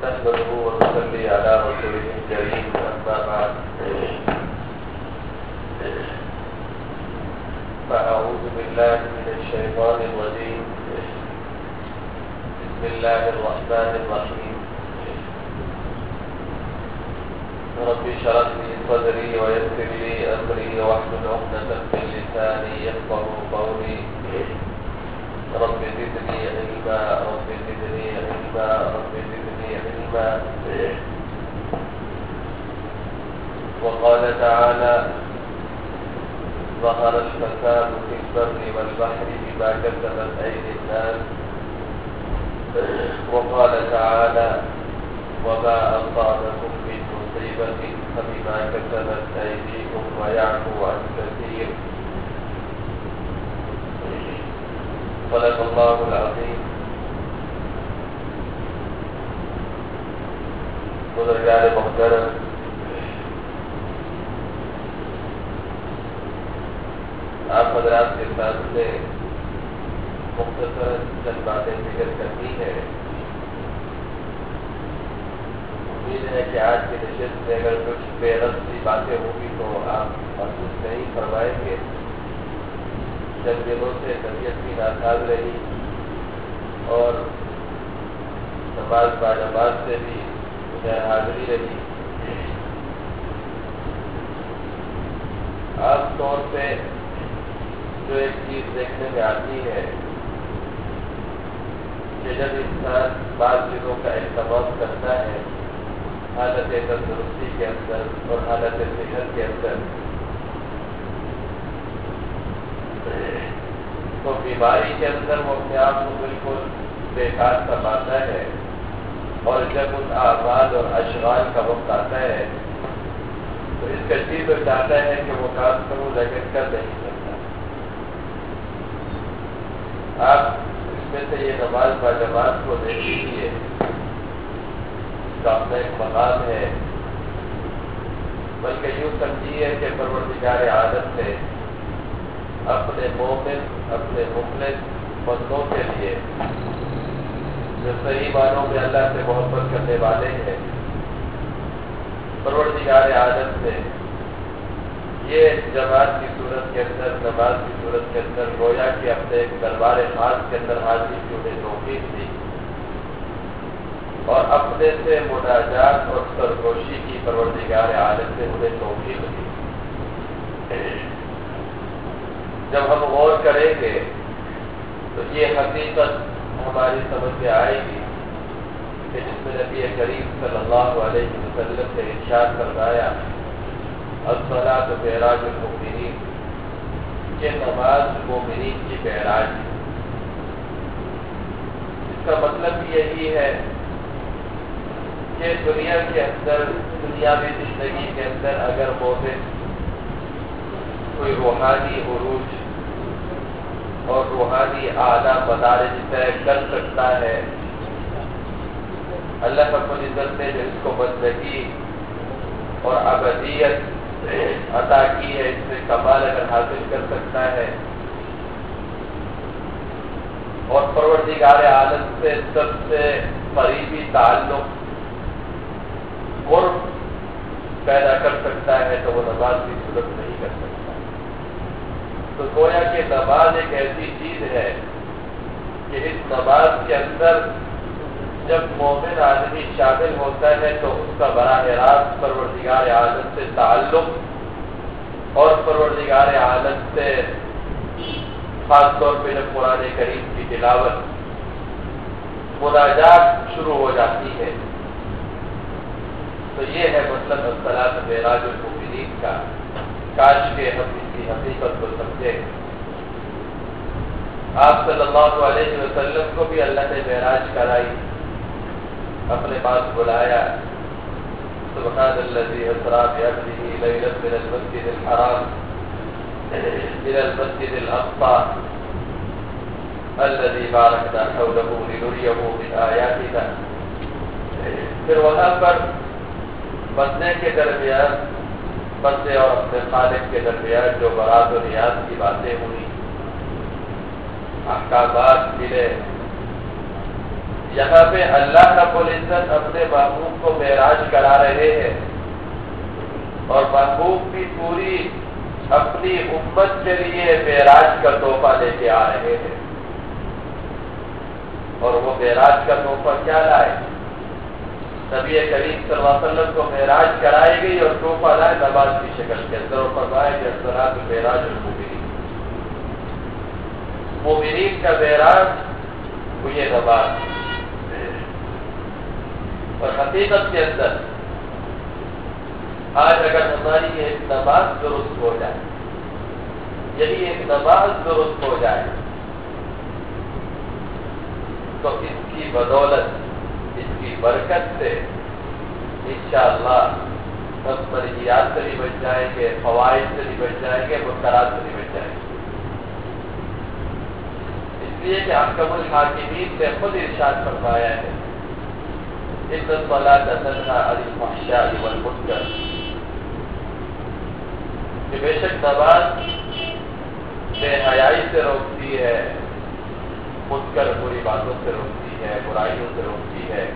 نحمده ونصلي على رسوله الكريم أما بعد فأعوذ بالله من الشيطان الرجيم بسم الله الرحمن الرحيم رب اشرح لي صدري ويسر لي أمري واحلل عقدة من لساني يفقهوا قولي رب زدني علما رب زدني علما رب زدني علما. وقال تعالى ظهر الفساد في البر والبحر بما كسبت أيدي الناس. وقال تعالى وما أصابكم من مصيبة فبما كسبت أيديكم ويعفو عن كثير. صدق الله العظيم. بزرگان محترم، آپ حضرات کے سامنے مختصر چند باتیں ذکر کرنی ہے. امید ہے کہ آج کی نشست میں اگر کچھ بے ربط سی باتیں ہوگی تو آپ محسوس نہیں فرمائیں گے. چند دنوں سے طبیعت بھی ناساز رہی اور نماز با نماز سے بھی مجھے حاضری رہی. عام طور پہ جو ایک چیز دیکھنے میں آتی ہے کہ جب انسان بعض چیزوں کا اہتمام کرتا ہے حالت تندرستی کے اندر اور حالت صحت کے اندر، تو بیماری کے اندر وہ اپنے آپ کو بالکل بیکار سمجھتا ہے، اور جب ان اعمال اور اشغال کا وقت آتا ہے تو اس کا جی تو چاہتا ہے کہ وہ کام کروں لیکن کر نہیں سکتا. آپ اس میں سے یہ نماز با جماعت کو دیکھ لیجیے، اس کا اپنا ایک مقام ہے. بلکہ یوں سمجھیے کہ پروردگار عالم نے اپنے مومن اپنے مخلص بندوں کے لیے جو صحیح معنوں میں اللہ سے محبت کرنے والے ہیں، پروردگار عالم نے یہ جماعت کی صورت کے اندر نماز کی صورت کے اندر گویا کہ اپنے ایک دربار خاص کے اندر حاضری کی انہیں توفیق دی اور اپنے سے مناجات اور سرگوشی کی پروردگار عالم نے انہیں توفیق دی. جب ہم غور کریں گے تو یہ حقیقت ہماری سمجھ میں آئے گی کہ جس میں نبی کریم صلی اللہ علیہ وسلم نے ارشاد فرمایا الصلاۃ معراج المؤمنین، کہ نماز مومنین کی معراج. اس کا مطلب یہی ہے کہ دنیا کے اندر دنیاوی زندگی کے اندر اگر مومن کوئی روحانی عروج اور روحانی اعلیٰ مدارج طے کر سکتا ہے، اللہ رب العزت نے جو اس کو بندگی اور ابدیت عطا کی ہے، اس میں کمال اگر حاصل کر سکتا ہے اور پروردگار عالم سے سب سے قریبی تعلق قرب پیدا کر سکتا ہے، تو وہ نماز کی صورت نہیں کر سکتا. تو گویا کہ نماز ایک ایسی چیز ہے کہ اس نماز کے اندر جب مومن آدمی شامل ہوتا ہے تو اس کا براہ راست پروردگار عالم سے تعلق اور پروردگار عالم سے خاص طور پہ جب قرآن کریم کی تلاوت مناجات شروع ہو جاتی ہے، تو یہ ہے مطلب الصلاۃ معراج المؤمنین کا. کاش کے ہم اس کی حقیقت کو سمجھیں. آپ صلی اللہ علیہ وسلم کو بھی اللہ نے معراج کرائی، اپنے پاس بلایا. سبحان الذی اسری بعبدہ لیلا من المسجد الحرام الى المسجد الاقصى الذي باركنا حوله لنريه من آیاتنا. پھر وہاں پر بندے کے درمیان، بندے اور اپنے خالق کے درمیان جو برات و نیاز کی باتیں ہوئی، احکامات ملے، یہاں پہ اللہ رب العزت اپنے محبوب کو معراج کرا رہے ہیں اور محبوب بھی پوری اپنی امت کے لیے معراج کا تحفہ لے کے آ رہے ہیں. اور وہ معراج کا تحفہ کیا لائے؟ نبی کریم صلی اللہ علیہ وسلم کو معراج کرائی گئی اور تحفہ لائے نماز کی شکل کے اندر، اور فرمایا کہ الصلاۃ معراج المؤمنین، مومنین کا معراج وہ یہ نماز. اور حقیقت کے اندر آج اگر ہماری ایک نماز درست ہو جائے، یہی ایک نماز درست ہو جائے، تو اس کی بدولت، اس کی برکت سے انشاءاللہ ہم منہیات سے بھی بچ جائیں گے، فوائد سے بھی بچ جائیں گے، منکرات سے بھی بچ جائیں گے. اس لیے کہ احکم الحاکمین نے خود ارشاد فرمایا ہے ان الصلاۃ تنہی عن الفحشاء والمنکر، کہ بے شک نماز بے حیائی سے روکتی ہے، منکر بری باتوں سے روکتی ہے، برائیوں سے روکتی ہے.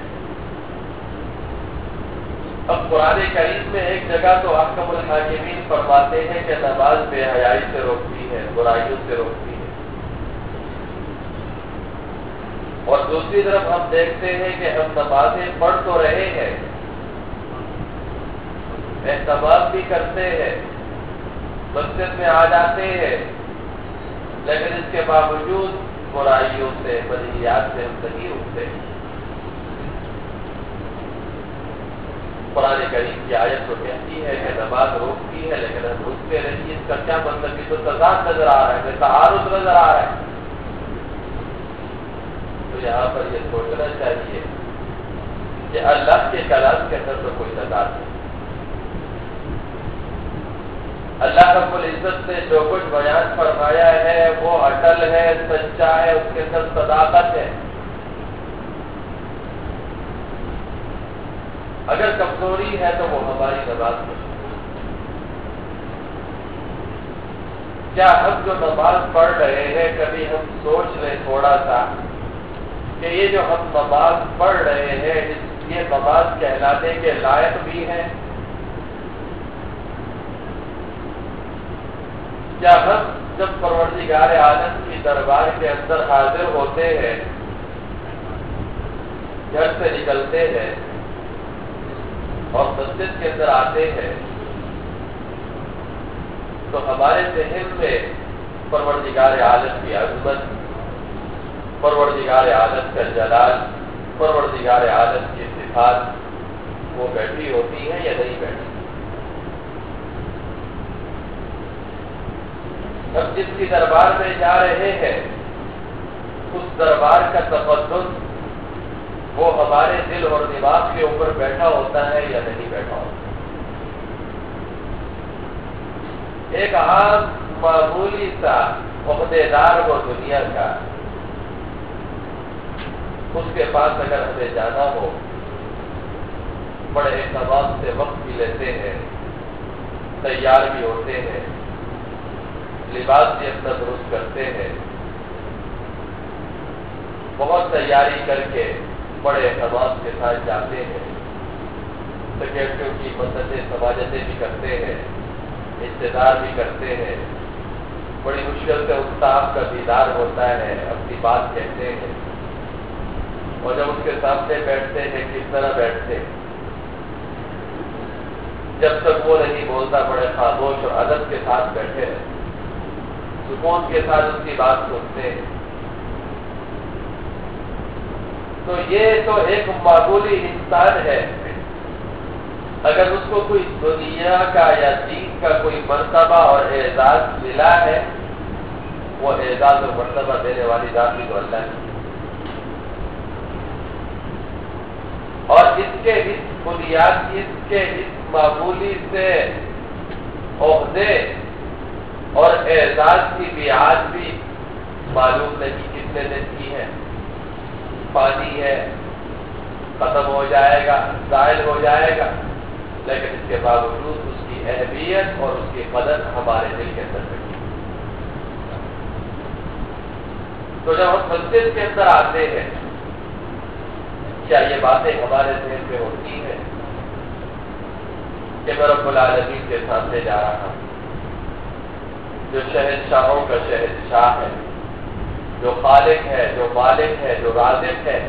اب قرآن کریم میں ایک جگہ تو احکم الحاکمین فرماتے ہیں کہ نماز بے حیائی سے روکتی ہے، برائیوں سے روکتی ہے، اور دوسری طرف ہم دیکھتے ہیں کہ ہم نمازیں پڑھ تو رہے ہیں، اہتمام بھی کرتے ہیں، مسجد میں آ جاتے ہیں، لیکن اس کے باوجود برائیوں سے، منہیات سے ہم نہیں رکتے. قرآن کریم کی آیت تو کہتی ہے کہ نماز روکتی ہے لیکن ہم رکتے نہیں. اس کا کیا مطلب؟ یہ تو تضاد نظر آ رہا ہے، تعارض نظر آ رہا ہے. تو یہاں پر یہ سوچنا چاہیے کہ اللہ کے کلام کے اندر تو کوئی تضاد نہیں. اللہ رب العزت نے جو کچھ بیان فرمایا ہے وہ اٹل ہے، سچا ہے، اس کے اندر صداقت ہے. اگر کمزوری ہے تو وہ ہماری نماز میں. کیا ہم جو نماز پڑھ رہے ہیں کبھی ہم سوچ لیں تھوڑا سا کہ یہ جو ہم نماز پڑھ رہے ہیں یہ نماز کہلانے کے لائق بھی ہے؟ کیا ہم جب پروردگار عالم کی دربار کے اندر حاضر ہوتے ہیں، گھر سے نکلتے ہیں اور مسجد کے اندر آتے ہیں، تو ہمارے ذہن میں پروردگار عالم کی عظمت، پروردگار عالم کا جلال، پروردگار عالم کی صفات وہ بیٹھی ہوتی ہیں یا نہیں بیٹھی؟ ہم جس کی دربار میں جا رہے ہیں اس دربار کا تقدس وہ ہمارے دل اور دماغ کے اوپر بیٹھا ہوتا ہے یا نہیں بیٹھا ہوتا؟ ایک عام معمولی سا عہدیدار وہ دنیا کا، اس کے پاس اگر ہمیں جانا ہو، بڑے اہتمام سے وقت بھی لیتے ہیں، تیار بھی ہوتے ہیں، لباس بھی اپنا درست کرتے ہیں، بہت تیاری کر کے بڑے اہتمام کے ساتھ جاتے ہیں، سیکرٹریوں کی مددیں سماجتیں بھی کرتے ہیں، انتظار بھی کرتے ہیں، بڑی مشکل سے اس صاحب کا دیدار ہوتا ہے، اپنی بات کہتے ہیں، اور جب اس کے سامنے بیٹھتے ہیں کس طرح بیٹھتے ہیں؟ جب تک وہ نہیں بولتا بڑے خاموش اور ادب کے ساتھ بیٹھے ہیں، سکون کے ساتھ اس کی بات سنتے ہیں. تو یہ تو ایک معمولی انسان ہے، اگر اس کو کوئی دنیا کا یا دین کا کوئی مرتبہ اور اعزاز ملا ہے، وہ اعزاز اور مرتبہ دینے والی ذات بھی تو اللہ کی. اور اس کے اس بنیاد، اس کے اس معمولی سے عہدے اور اعزاز کی میعاد بھی معلوم نہیں کتنے دن کی ہے. پانی ہے، ختم ہو جائے گا، زائل ہو جائے گا، لیکن اس کے باوجود اس کی اہمیت اور اس کی قدر ہمارے دل کے اندر بیٹھی. تو جب ہم مسجد کے اندر آتے ہیں کیا یہ باتیں ہمارے ذہن میں ہوتی ہیں کہ میں رب العالمین کے سامنے جا رہا ہوں، جو شہنشاہوں کا شہنشاہ ہے، جو خالق ہے، جو مالک ہے، جو رازق ہے،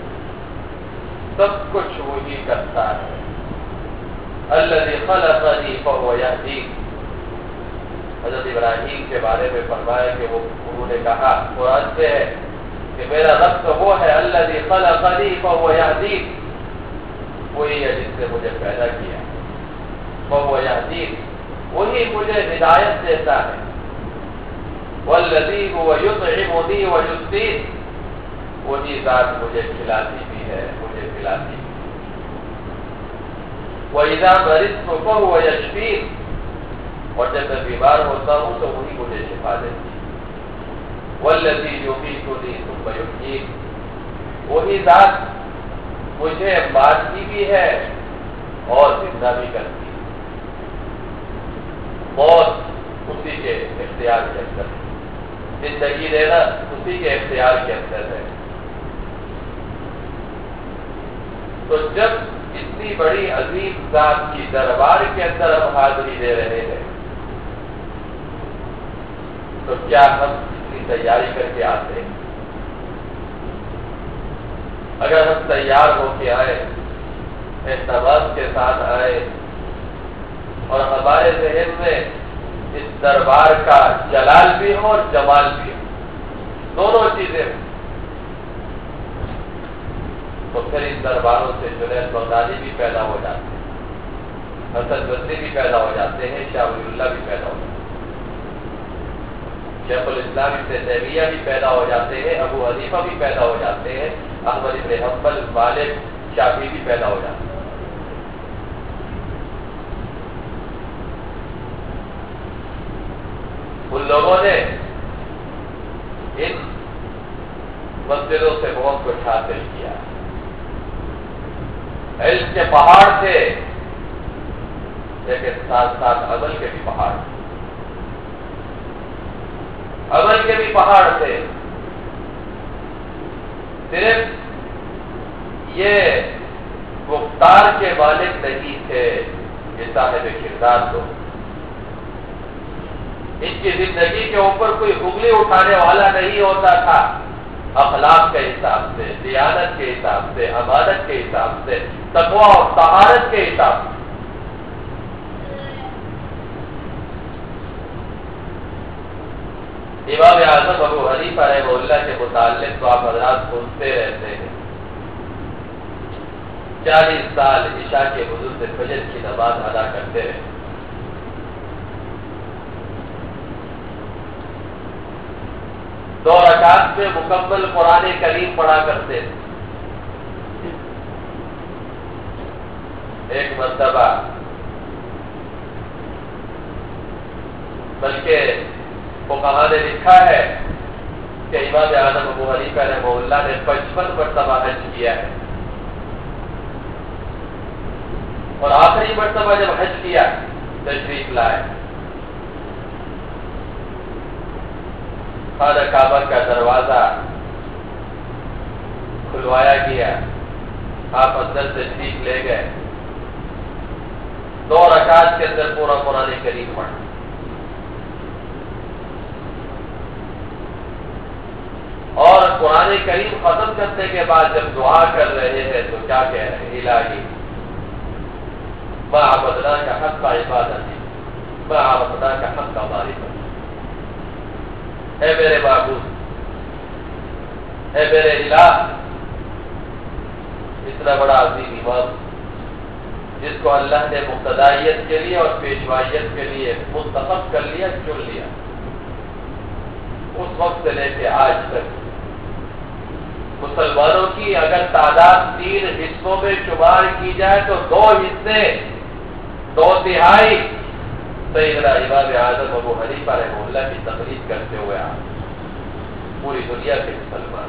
سب کچھ وہی کرتا ہے۔ الذی خلقنی فہو یہدین۔ حضرت ابراہیم کے بارے میں فرمایا کہ انہوں نے کہا قرآن سے ہے کہ میرا رب تو وہ ہے الذی خلقنی فہو یہدین، وہی ہے جس نے مجھے پیدا کیا، فہو یہدین، وہی مجھے ہدایت دیتا ہے۔ والذی هو یطعمنی ویسقین، وہی ذات مجھے کھلاتی بھی ہے، مجھے پلاتی بھی۔ وَإِذَا مَرِضْتُ فَهُوَ يَشْفِينِ، اور جب میں بیمار ہوتا ہوں تو وہی مجھے شفا دیتی ہے۔ وَالَّذِي يُمِيتُنِي ثُمَّ يُحْيِينِ، وہی ذات مجھے مارتی بھی ہے اور زندہ بھی کرتی ہے۔ موت اسی کے اختیار کے اندر ہے، زندگی دینا اسی کے اختیار کے اندر ہے۔ تو جب اتنی بڑی عظیم ذات کی دربار کے اندر ہم حاضری دے رہے ہیں تو کیا ہم اتنی تیاری کر کے آتے ہیں؟ اگر ہم تیار ہو کے آئے، اہتمام کے ساتھ آئے، اور ہمارے ذہن میں اس دربار کا جلال بھی ہو اور جمال بھی ہو، دونوں چیزیں ہوں، تو پھر ان درباروں سے جنید بغدادی بھی پیدا ہو جاتے ہیں، حسن بصری بھی پیدا ہو جاتے ہیں، شاہ ولی اللہ بھی پیدا ہو جاتے ہیں، شیخ الاسلام ابن تیمیہ بھی پیدا ہو جاتے ہیں، ابو حنیفہ بھی پیدا ہو جاتے ہیں، احمد بن حنبل، مالک، شافعی بھی پیدا ہو جاتے ہیں۔ ان لوگوں نے ان مسجدوں سے بہت کچھ حاصل کیا، علم کے پہاڑ تھے لیکن ساتھ ساتھ عمل کے بھی پہاڑ تھے، عمل کے بھی پہاڑ تھے۔ صرف یہ گفتار کے مالک نہیں تھے، یہ صاحب کردار تو ان کی زندگی کے اوپر کوئی انگلی اٹھانے والا نہیں ہوتا تھا، اخلاق کے حساب سے، دیانت کے حساب سے، امانت کے حساب سے، تقوی اور طہارت کے حساب سے۔ امام اعظم ابو حنیفہ رحمہ اللہ کے متعلق تو آپ حضرات سنتے رہتے ہیں، 40 سال عشاء کے حضور سے فجر کی نماز ادا کرتے رہے، 2 رکعت میں مکمل قرآن کریم پڑھا کرتے تھے۔ ایک مرتبہ بلکہ فقہاء نے لکھا ہے کہ امام اعظم ابو حنیفہ رحمہ اللہ نے 55 مرتبہ حج کیا ہے، اور آخری مرتبہ جب حج کیا تشریف لائے، خانہ کعبہ کا دروازہ کھلوایا گیا، آپ اندر تشریف لے گئے، 2 رکعت کے اندر پورا قرآن کریم پڑھا۔ اور قرآن کریم ختم کرنے کے بعد جب دعا کر رہے ہیں تو کیا کہہ رہے ہیں؟ الہی ما عبدناک حق عبادتی، ما عبدناک حق معرفتی، اے میرے معبود، اے میرے الہ، اتنا بڑا عظیم امام جس کو اللہ نے مقتدائیت کے لیے اور پیشوائیت کے لیے منتخب کر لیا، چن لیا، اس وقت سے لے کے آج تک مسلمانوں کی اگر تعداد 3 حصوں میں شمار کی جائے تو 2 حصے، 2/3 سیدنا امام اعظم ابو حنیفہ رحمہ اللہ کی تقلید کرتے ہوئے پوری دنیا کے مسلمان،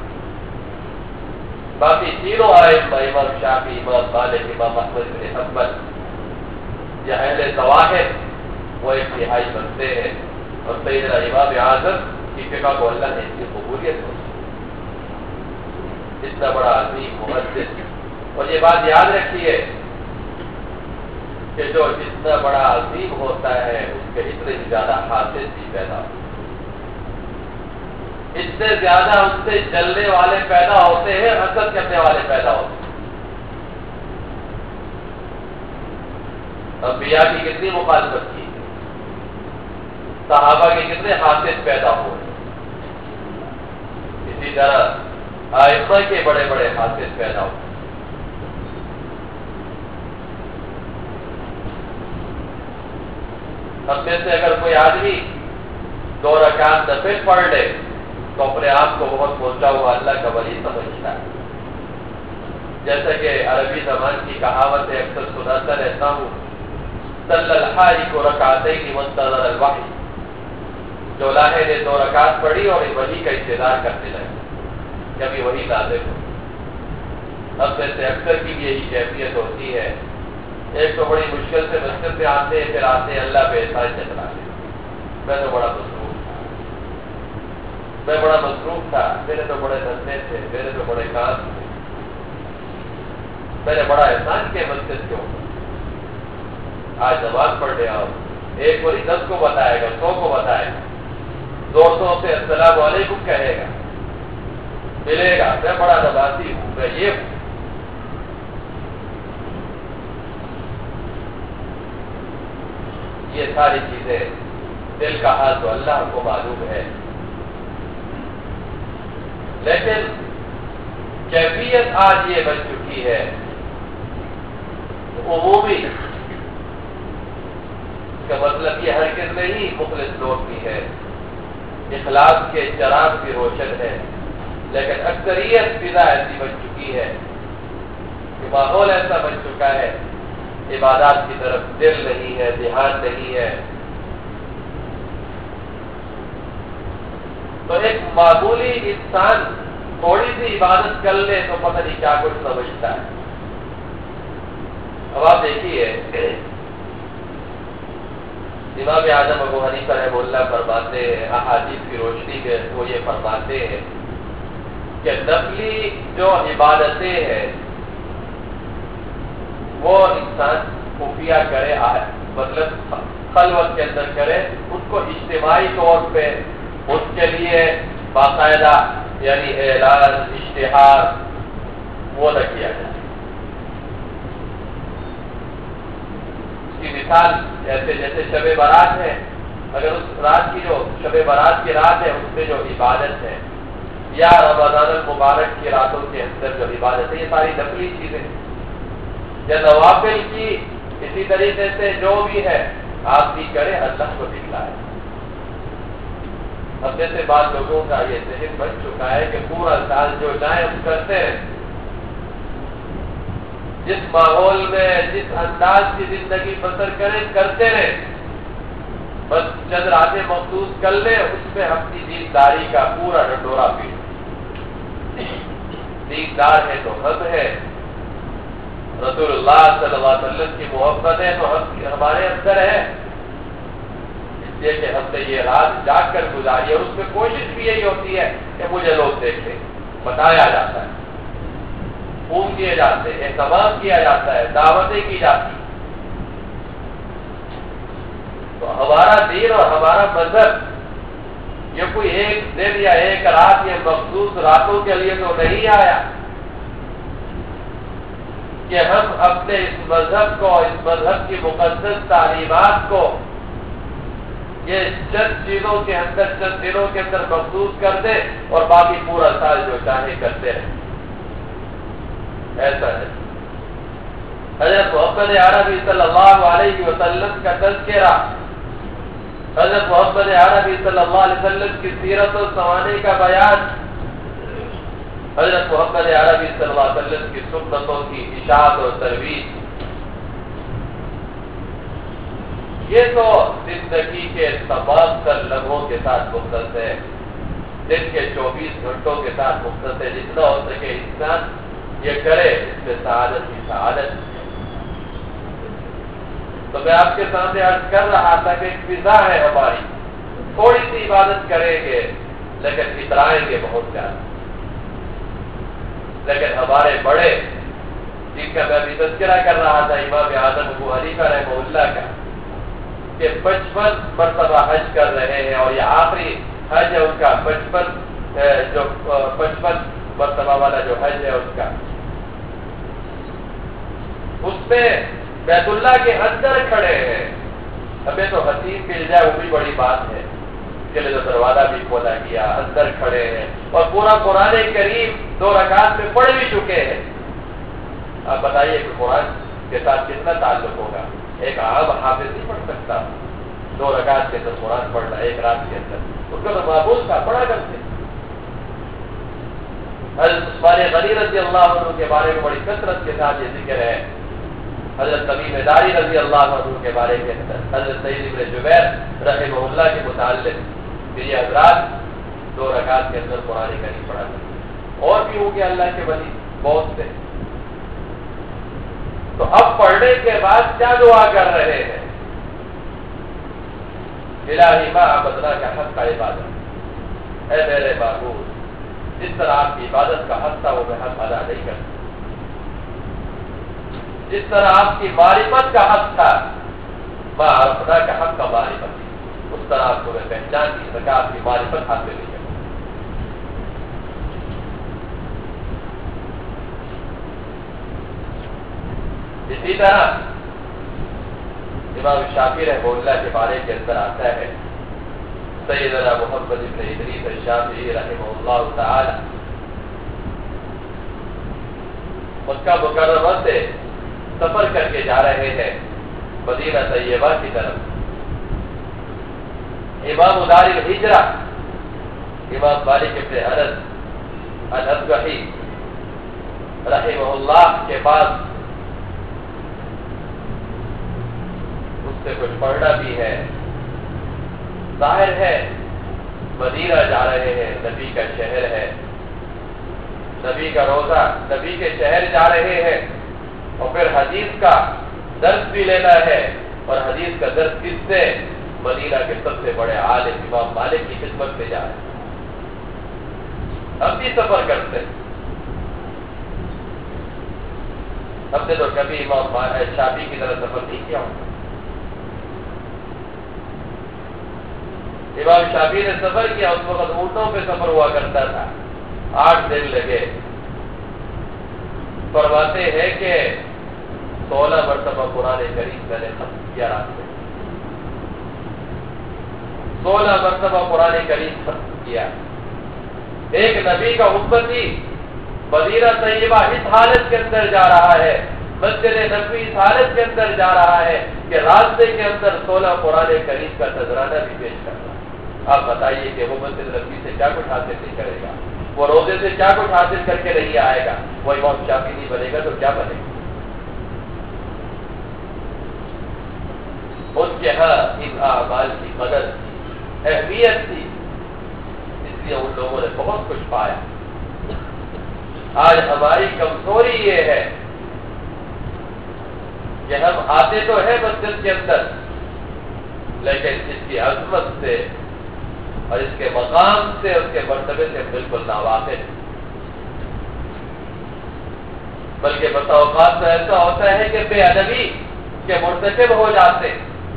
باقی تینوں ائمہ، امام شافعی، امام مالک، امام احمد بن حنبل، یہ اہل ظواہر وہ 1/3 بنتے ہیں، اور سیدنا امام اعظم کی فقہ کو اللہ نے اس کی قبولیت ہو، اتنا بڑا عظیم محدث، اور یہ بات یاد رکھیے کہ جو جتنا بڑا عظیم ہوتا ہے اس کے اتنے ہی زیادہ حاسد بھی پیدا ہوتے ہیں، اتنے زیادہ اس سے جلنے والے پیدا ہوتے ہیں، حسد کرنے والے پیدا ہوتے ہیں۔ انبیاء کی کتنی مخالفت کی، صحابہ کے کتنے حاسد پیدا ہوئے، اسی طرح ائمہ کے بڑے بڑے حاسد پیدا ہوئے۔ ہم میں سے اگر کوئی آدمی 2 رکعت نفل پڑھ لے تو اپنے آپ کو بہت پہنچا ہوا اللہ کا ولی سمجھتا ہے۔ جیسا کہ عربی زبان کی کہاوت ہے، اکثر سناتا رہتا ہوں، صلی الحاج کو رکعتین منتظر الوحی، جو لاہے نے 2 رکعت پڑھی اور وحی کا انتظار کرتے رہے کبھی وہی نازل ہو۔ اب میں سے اکثر کی یہی کیفیت ہوتی ہے، ایک تو بڑی مشکل سے مسجد میں آتے ہیں، پھر آتے ہیں اللہ پہ احسان جتلاتے ہیں، میں تو بڑا مصروف تھا، میرے تو بڑے دھندے تھے، میرے تو بڑے کام تھے، میں نے بڑا احسان کیا مسجد کے اوپر، آج نماز پڑھنے آؤ، ایک کوئی 10 کو بتائے گا، 100 کو بتائے گا، 200 سے السلام علیکم کہے گا، ملے گا، میں بڑا نمازی ہوں، میں یہ ہوں۔ یہ ساری چیزیں دل کا حال تو اللہ کو معلوم ہے، لیکن کیفیت آج یہ بن چکی ہے عمومی، اس کا مطلب یہ ہرگز نہیں مخلص لوگ بھی ہے، اخلاص کے چراغ بھی روشن ہے، لیکن اکثریت فضا ایسی بن چکی ہے کہ ماحول ایسا بن چکا ہے، عبادات کی طرف دل نہیں ہے، دھیان نہیں ہے۔ تو ایک معمولی انسان تھوڑی سی عبادت کر لے تو پتہ نہیں کیا کچھ سمجھتا ہے۔ اب آپ دیکھیے، امام اعظم ابو حنیفہ رحمہ اللہ فرماتے ہیں، احادیث کی روشنی میں وہ یہ فرماتے ہیں کہ نفلی جو عبادتیں ہیں وہ انسان خفیہ کرے، مطلب خلوت کے اندر کرے، ان کو اجتماعی طور پہ اس کے لیے باقاعدہ یعنی اعلان، اشتہار وہ نہ کیا جائے۔ اس کی مثال ایسے جیسے شب برات ہے، اگر اس رات کی جو شب برات کی رات ہے اس میں جو عبادت ہے، یا رمضان المبارک کی راتوں کے اندر جو عبادت ہے، یہ ساری نفلی چیزیں، یا نوافل کی اسی طریقے سے جو بھی ہے آپ بھی کریں، اللہ کو دکھلائے۔ اب جیسے بعض لوگوں کا یہ ذہن بن چکا ہے کہ پورا سال جو چاہے ہم کرتے ہیں، جس ماحول میں جس انداز کی زندگی بسر کریں کرتے رہیں، بس چند راتیں مخصوص کر لیں، اس میں اپنی دینداری کا پورا ڈنڈورا پیٹ۔ دیندار ہے تو حد ہے، رسول اللہ صلی اللہ علیہ وسلم کی محبت ہے تو ہمارے اندر ہے، اس لیے کہ ہم نے یہ رات جاگ کر گزاری ہے۔ اس میں کوشش بھی یہی ہوتی ہے کہ مجھے لوگ دیکھیں، بتایا جاتا ہے، فون کیے جاتے ہیں، اہتمام کیا جاتا ہے، دعوتیں کی جاتی ہیں۔ تو ہمارا دین اور ہمارا مذہب یہ کوئی ایک دن یا ایک رات یا مخصوص راتوں کے لیے تو نہیں آیا کہ ہم اپنے اس مذہب کو، اس مذہب کی مقدس تعلیمات کو یہ چند چیزوں کے اندر، چند دنوں کے اندر مخصوص کر دیں اور باقی پورا سال جو چاہے کرتے رہیں۔ ایسا ہے حضرت محمد عربی صلی اللہ علیہ وسلم کا تذکرہ، حضرت محمد عربی صلی اللہ علیہ وسلم کی سیرت و سوانح کا بیان، حضرت محمد عربی صلی اللہ علیہ وسلم کی سنتوں کی اشاعت اور ترویج، یہ تو زندگی کے تمام تر لمحوں کے ساتھ مختص ہے، دن کے 24 گھنٹوں کے ساتھ مختص ہے۔ جتنا ہو سکے انسان یہ کرے، اس میں سعادت ہی سعادت ہے۔ تو میں آپ کے سامنے عرض کر رہا تھا کہ ایک فضا ہے ہماری، تھوڑی سی عبادت کریں گے لیکن اترائیں گے بہت زیادہ۔ لیکن ہمارے بڑے جن کا میں بھی تذکرہ کر رہا تھا امام اعظم ابو حنیفہ رحمہ اللہ کا، کہ 55 مرتبہ حج کر رہے ہیں، اور یہ آخری حج ہے ان کا 55 مرتبہ والا جو حج ہے اس کا، اس میں بیت اللہ کے اندر کھڑے ہیں۔ ہمیں تو حسین مل جائے وہ بھی بڑی بات ہے، اس کے لیے تو دروازہ بھی کھولا گیا، اندر کھڑے ہیں اور پورا قرآن کریم 2 رکعت میں پڑھ بھی چکے ہیں۔ اب بتائیے کہ قرآن کے ساتھ کتنا تعلق ہوگا؟ ایک عام حافظ نہیں پڑھ سکتا 2 رکعت کے اندر قرآن پڑھنا ایک رات کے اندر، اس کا تو معمول تھا، پڑھا کرتے۔ حضرت عثمان غنی رضی اللہ عنہ کے بارے میں بڑی کثرت کے ساتھ یہ ذکر ہے، حضرت تمیم داری رضی اللہ عنہ کے بارے کے اندر، حضرت سعید بن جبیر رحمہ اللہ کے متعلق کہ یہ حضرات 2 رکعت کے اندر قرآن کریم پڑھا کرتے، اور بھی ہو گیا اللہ کے ولی بہت سے۔ تو اب پڑھنے کے بعد کیا دعا کر رہے ہیں؟ الہی ما عبدنا کا حق کا عبادت، اے میرے معبود جس طرح آپ کی عبادت کا حق تھا وہ میں حق ادا نہیں کرتا، جس طرح آپ کی معرفت کا حق تھا، ما عرفنا کا حق کا معرفت، اس طرح آپ کو میں پہچان نہیں سکا، آپ کی معرفت حاصل نہیں کرتا۔ اسی طرح امام شافعی رحمہ اللہ کے بارے کے اندر آتا ہے، سیدنا محمد ابن ادریس الشافعی رحمہ اللہ تعالی مکہ مکرمہ سے سفر کر کے جا رہے ہیں مدینہ طیبہ کی طرف۔ امام دار الہجرہ امام مالک ابن انس الاصبحی رحمہ اللہ کے پاس اس سے کچھ پڑھنا بھی ہے۔ ظاہر ہے مدینہ جا رہے ہیں، نبی کا شہر ہے، نبی کا روزہ، نبی کے شہر جا رہے ہیں، اور پھر حدیث کا درس بھی لینا ہے، اور حدیث کا درس کس سے؟ مدینہ کے سب سے بڑے عالم امام مالک کی خدمت میں جا رہے ہیں۔ ہم بھی سفر کرتے ہیں، ہم نے تو کبھی امام شافعی کی طرح سفر نہیں کیا ہوتا۔ امام شافعی نے سفر کیا، اس وقت اونٹوں پہ سفر ہوا کرتا تھا، 8 دن لگے۔ فرماتے ہیں کہ 16 مرتبہ قرآن کریم میں نے ختم کیا راستے، 16 مرتبہ قرآن کریم ختم کیا۔ ایک نبی کا امتی مدینہ طیبہ اس حالت کے اندر جا رہا ہے، مسجد نبوی اس حالت کے اندر جا رہا ہے کہ راستے کے اندر 16 قرآن کریم کا نذرانہ بھی پیش کر رہا ہے۔ آپ بتائیے کہ وہ مسجد نبوی سے کیا کچھ حاصل نہیں کرے گا، وہ روزے سے کیا کچھ حاصل کر کے نہیں آئے گا، وہ امام شافعی نہیں بنے گا تو کیا بنے گا؟ ان کے ہاں ان اعمال کی قدر تھی، اہمیت تھی، اس لیے ان لوگوں نے بہت کچھ پایا۔ آج ہماری کمزوری یہ ہے کہ ہم آتے تو ہیں مسجد کے اندر، لیکن اس کی عظمت سے اور اس کے مقام سے، اس کے مرتبے سے بالکل ناواقف، بلکہ بسا اوقات تو ایسا ہوتا ہے کہ بے ادبی کے مرتکب ہو جاتے۔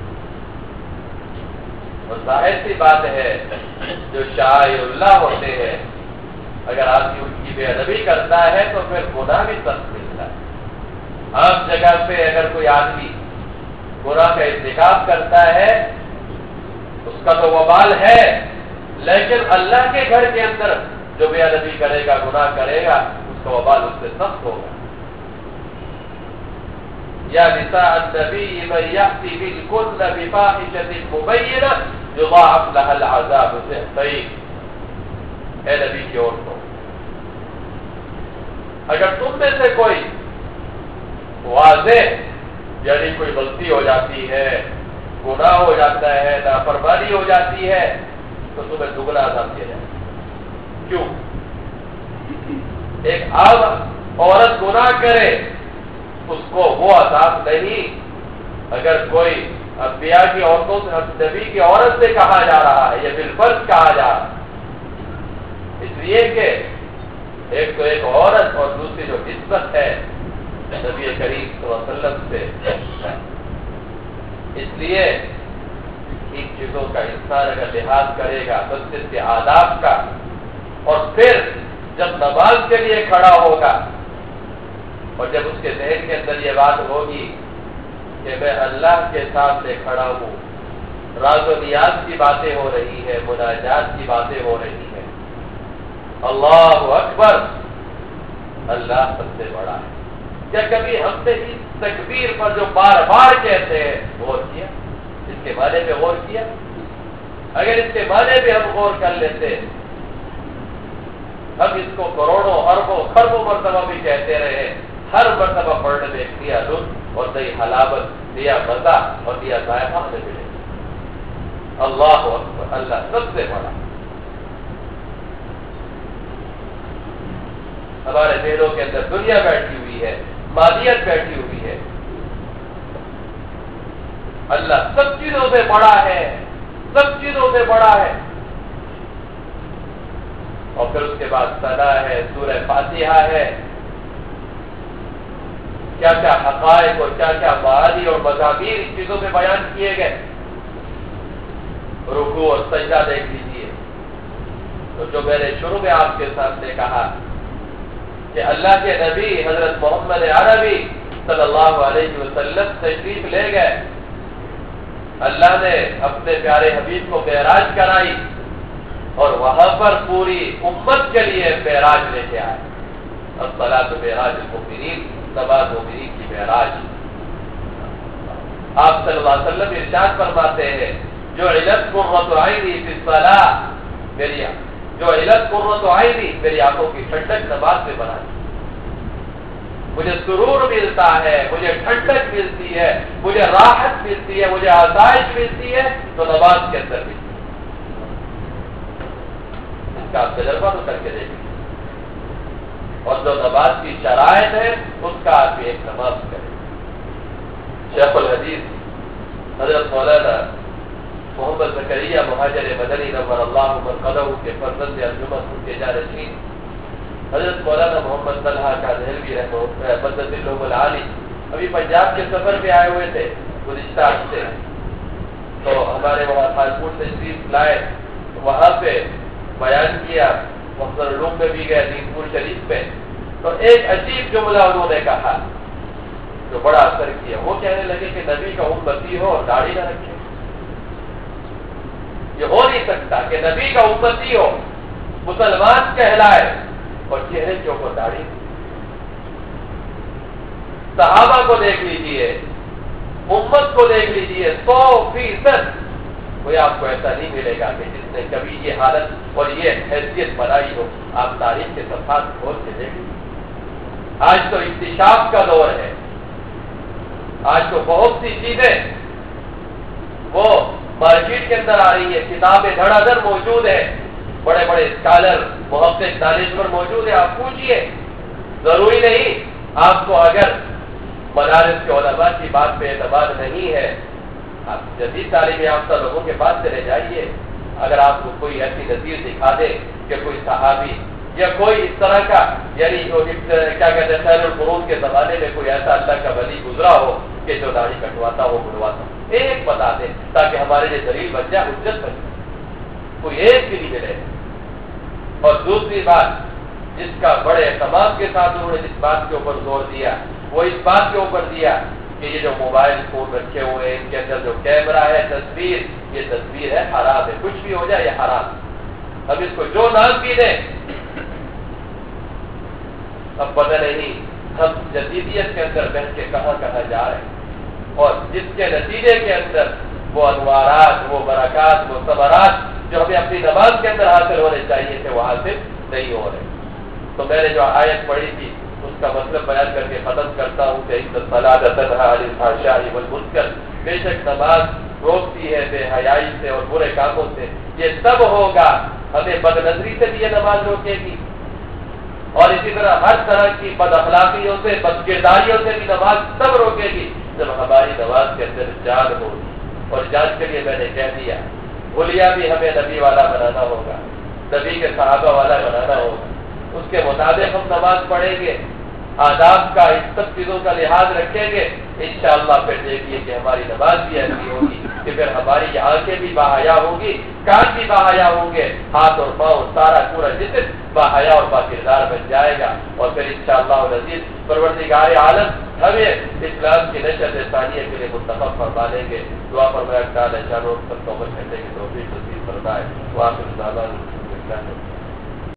اور ظاہر سی بات ہے جو شاعر اللہ ہوتے ہیں، اگر آدمی ان کی بے ادبی کرتا ہے تو پھر گناہ بھی سخت ملتا ہے۔ عام جگہ پہ اگر کوئی آدمی گناہ کا ارتکاب کرتا ہے اس کا تو وبال ہے، لیکن اللہ کے گھر کے اندر جو بے ادبی کرے گا، گناہ کرے گا، اس کا وبال اس سے سخت ہوگا۔ یا نساء النبی من یأتی بالکن بفاحشۃ مبینہ یضاعف لها العذاب ضعفین۔ اے نبی کی عورتوں، اگر تم میں سے کوئی واضح یعنی کوئی غلطی ہو جاتی ہے، گناہ ہو جاتا ہے، نافرمانی ہو جاتی ہے، تو تمہیں دگنا عذاب دیا جائے۔ کیوں؟ ایک عام عورت گناہ کرے اس کو وہ عذاب نہیں، اگر کوئی انبیاء کی عورتوں سے، نبی کی عورت سے کہا جا رہا ہے، یا بالفرض کہا جا رہا ہے، اس لیے کہ ایک تو ایک عورت اور دوسری جو عزت ہے، نبی کریم صلی اللہ علیہ وسلم سے. اس لیے ان چیزوں کا انسان اگر لحاظ کرے گا مسجد کے آداب کا، اور پھر جب نماز کے لیے کھڑا ہوگا اور جب اس کے ذہن کے اندر یہ بات ہوگی کہ میں اللہ کے سامنے کھڑا ہوں، راز و نیاز کی باتیں ہو رہی ہے، مناجات کی باتیں ہو رہی ہیں، اللہ اکبر، اللہ سب سے بڑا ہے. کیا کبھی ہم نے اس تکبیر پر جو بار بار کہتے ہیں غور کیا؟ اس کے معنی پہ غور کیا؟ اگر اس کے معنی پہ ہم غور کر لیتے، ہم اس کو کروڑوں اربوں خربوں مرتبہ بھی کہتے رہے، ہر مرتبہ پڑھنے میں نیا لطف اور نئی حلاوت، نیا مزہ اور نیا ذائقہ ہمیں ملے. اللہ اکبر، اللہ سب سے بڑا. ہمارے دلوں کے اندر دنیا بیٹھی ہوئی ہے، مادیت بیٹھی ہوئی ہے. اللہ سب چیزوں سے بڑا ہے، سب چیزوں سے بڑا ہے. اور پھر اس کے بعد ثنا ہے، سورہ فاتحہ ہے. کیا کیا حقائق اور کیا کیا معانی اور مضامین ان چیزوں میں بیان کیے گئے. رکوع اور سجدہ دیکھ لیجیے. تو جو میں نے شروع میں آپ کے سامنے کہا کہ اللہ کے نبی حضرت محمد عربی صلی اللہ علیہ وسلم تشریف لے گئے، اللہ نے اپنے پیارے حبیب کو معراج کرائی اور وہاں پر پوری امت کے لیے معراج لے کے آئے. الصلاۃ معراج المؤمنین، نماز مومنین کی معراج. آپ صلی اللہ علیہ وسلم ارشاد فرماتے ہیں جو علت قرۃ عینی فی الصلاۃ، جو علت قرۃ عینی، میری آنکھوں کی ٹھنڈک نماز میں بنا دی. مجھے سرور ملتا ہے، مجھے ٹھنڈک ملتی ہے، مجھے راحت ملتی ہے، مجھے آسائش ملتی ہے تو نماز کے اندر ملتی ہے. اس کا آپ تجربہ تو کر کے دیکھیں. اور جو نماز کی شرائط ہے اس کا آپ ایک نماز کریں. شیخ الحدیث حضرت مولانا محمد زکریا مہاجر مدنی نور اللہ مرقدہ کے فرزند انجمن ان کے جانشین حضرت مولانا محمد طلحہ کا دہلوی مدد اللہ العالی ابھی پنجاب کے سفر پہ آئے ہوئے تھے گزشتہ ہفتے. تو ہمارے وہاں خانپور تشریف لائے، وہاں پہ بیان کیا، مفضل علوم میں بھی گئے، دین پور شریف میں. تو ایک عجیب جملہ انہوں نے کہا جو بڑا اثر کیا. وہ کہنے لگے کہ نبی کا امتی ہو اور داڑھی نہ رکھے. یہ ہو نہیں سکتا کہ نبی کا امتی ہو، مسلمان کہلائے اور چہرے کے اوپر داڑھی. صحابہ کو دیکھ لیجئے، امت کو دیکھ لیجئے، 100% کوئی آپ کو ایسا نہیں ملے گا کہ جس نے کبھی یہ حالت اور یہ حیثیت بنائی ہو. آپ تاریخ کے صفحات کھول کے دیکھیں. آج تو اکتشاف کا دور ہے. آج تو بہت سی چیزیں وہ مارکیٹ کے اندر آ رہی ہے، کتابیں دھڑا دھڑ موجود ہیں، بڑے بڑے اسکالر محقق دانشور موجود ہیں. آپ پوچھئے، ضروری نہیں آپ کو اگر مدارس کے علماء کی بات پہ اعتماد نہیں ہے، آپ جدید تعلیم یافتہ لوگوں کے پاس چلے جائیے. اگر آپ کو کوئی ایسی نظیر دکھا دے کہ کوئی صحابی یا کوئی اس طرح کا، یعنی کیا کہتے ہیں خیر القرون کے زمانے میں کوئی ایسا اللہ کا ولی گزرا ہو کہ جو داڑھی کٹواتا ہو، بڑھواتا ہو، ایک بتا دیں تاکہ ہمارے لیے دلیل بن جائے، حجت بن جائے. کوئی ایک بھی نہیں ملے. اور دوسری بات جس کا بڑے اہتمام کے ساتھ انہوں نے جس بات کے اوپر زور دیا وہ اس بات کے اوپر دیا کہ یہ جو موبائل فون رکھے ہوئے ان کے اندر جو کیمرہ ہے، تصویر، یہ تصویر ہے، حرام ہے. کچھ بھی ہو جائے یہ حرام. اب اس کو جو نام بھی دیں، اب پتہ نہیں ہم جدیدیت کے اندر بہن کے کہاں کہاں جا رہے ہیں، اور جس کے نتیجے کے اندر وہ انوارات، وہ برکات، وہ ثمرات جو ہمیں اپنی نماز کے اندر حاصل ہونے چاہیے تھے وہ حاصل نہیں ہو رہے. تو میں نے جو آیت پڑھی تھی اس کا مطلب بیان کر کے ختم کرتا ہوں کہ ان الصلاۃ تنہی عن الفحشاء والمنکر، بے شک نماز روکتی ہے بے حیائی سے اور برے کاموں سے. یہ تب ہوگا، ہمیں بد نظری سے بھی یہ نماز روکے گی، اور اسی طرح ہر طرح کی بد اخلاقیوں سے، بد کرداریوں سے بھی نماز تب روکے گی جب ہماری نماز کے اندر جان ہوگی. اور جان کے لیے میں نے کہہ دیا، بھولیا بھی ہمیں نبی والا بنانا ہوگا، نبی کے صحابہ والا بنانا ہوگا. اس کے مطابق ہم نماز پڑھیں گے. آداب کا، ان سب چیزوں کا لحاظ رکھیں گے، انشاءاللہ پھر دیکھیے کہ ہماری نماز بھی ایسی ہوگی کہ پھر ہماری آنکھیں بھی باحیا ہوں گی، کان بھی باحیا ہوں گے، ہاتھ اور پاؤں سارا پورا جسم باحیا اور باکردار بن جائے گا، اور پھر انشاءاللہ العزیز پروردگار عالم ہمیں اسلام کی نشر ثانیہ کے لیے متفق فرما لیں گے۔ دعا فرمایا تعالی جانو پر توبہ کرنے کی توفیق نصیب فرمائے۔ واخر دعوانا